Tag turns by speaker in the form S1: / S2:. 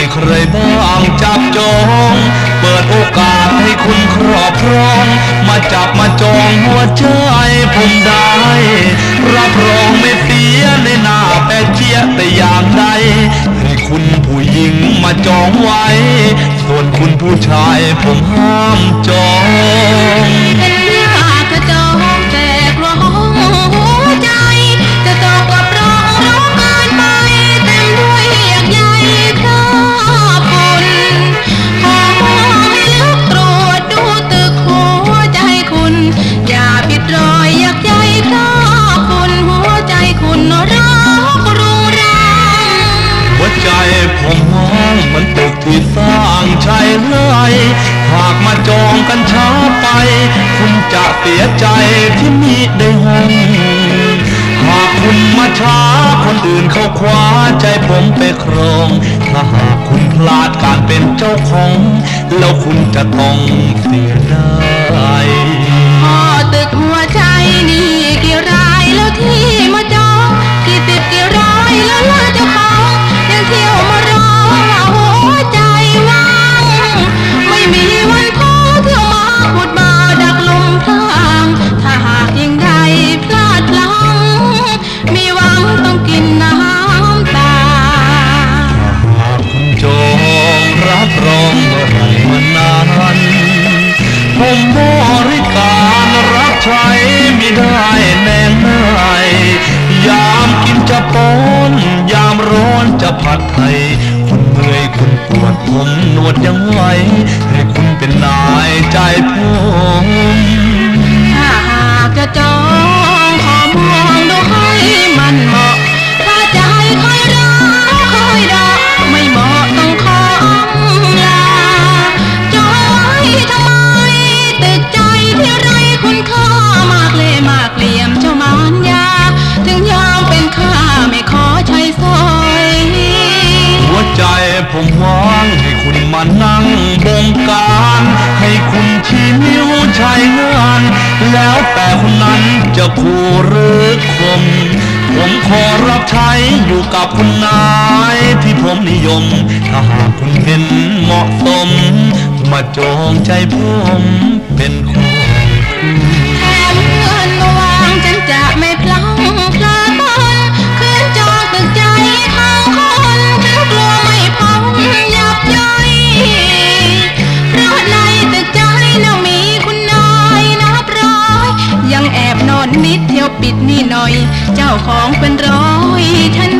S1: ใครบ้างจับจองเปิดโอกาสให้คุณครอบครองมาจับมาจองหัวใจผมได้รับรองไม่เสียในหน้าแปะเชียแต่อย่างใดให้คุณผู้หญิงมาจองไว้ส่วนคุณผู้ชายผมห้ามจอง
S2: เป็นยากจะจองแต่กลัวหัวใจจะตกกับร้องเกินไปเต็มด้วยอยากใยคราบฝุ่นขอให้ลึกตรวจดูตึกหัวใจคุณอย่าปิดรอยอยากใยคราบฝุ่นหัวใจคุณรักรุงรัง
S1: หัวใจผมมองเหมือนตึกที่สร้างใช่เลยหากมาจองกันช้าไปคุณจะเสียใจที่มิได้ห้องหากคุณมาช้าคนอื่นเขาคว้าใจผมไปครองถ้าหากคุณพลาดการเป็นเจ้าของแล้วคุณจะต้องเสียดาย
S2: พอตึกหัวใจนี่กี่รายแล้วที่มาจองกี่สิบกี่ร้อยแล้วล่ะเจ้าของยังเที่ยวมารอว่าหัวใจว่างไม่มีวันพอเที่ยวมาขุดบ่อดักลมพรางถ้าหากยิ่งใดพลาดพลั้งมีหวังต้องกินน้ำตา
S1: หากคุณจองรับรองเมื่อไรมานานผมบริการรับใช้ไม่ได้แน่นายยามกินจะป้อนยามร้อนจะผัดไทยคุณเมื่อยคุณปวดผมนวดยังไหวให้คุณเป็นนายใจผม
S2: ถ้าหากจะจองขอมองดูให้มันเหมาะถ้าจะให้คอยรอคอยดอกไม่เหมาะต้องขอลาจองไว้ทำไมตึกใจที่ไรคุณค่ามากเลยมากเหลี่ยมเจ้ามารยาถึงยอมเป็นข้าไม่ขอใช้สอย
S1: หัวใจผมหวังให้คุณมานั่งบงการให้คุณชี้นิ้วใช้งานแล้วแต่คนนั้นจะคู่หรือคมผมขอรับใช้อยู่กับคุณนายที่ผมนิยมถ้าหากคุณเห็นเหมาะสมมาจองใจผมเป็นของคุณ
S2: แถมเงินมาวางฉันจะไม่พลั้งพลาดตนคืนจองตึกใจทั้งคนฉันกลัวไม่พ้นยับย่อยเพราะในตึกใจน่ามีคุณนายนับร้อยยังแอบนอนนิดเที่ยวปิดนี่หน่อยเจ้าของเป็นร้อยฉัน